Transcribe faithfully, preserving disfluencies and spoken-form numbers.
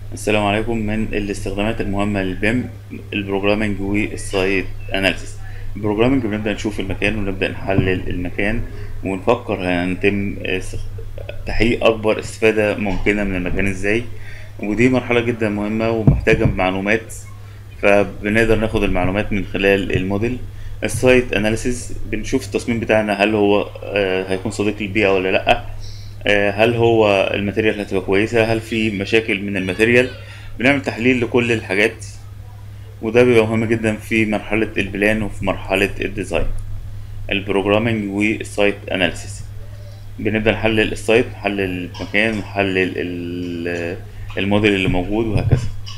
السلام عليكم. من الاستخدامات المهمة للبيم البروجرامينج والسايت اناليسيس. البروجرامينج بنبدأ نشوف المكان ونبدأ نحلل المكان ونفكر هنتم استخ- تحقيق أكبر استفادة ممكنة من المكان ازاي. ودي مرحلة جدا مهمة ومحتاجة معلومات، فبنقدر ناخد المعلومات من خلال الموديل. السايت اناليسيس بنشوف التصميم بتاعنا هل هو آه، هيكون صديق للبيئة ولا لأ. آه، هل هو الماتيريال هتبقى كويسة، هل في مشاكل من الماتيريال. بنعمل تحليل لكل الحاجات، وده بيبقى مهم جدا في مرحلة البلان وفي مرحلة الديزاين. البروجرامينج والسايت اناليسيس، بنبدأ نحلل السايت، نحلل المكان، نحلل ال- الموديل اللي موجود وهكذا.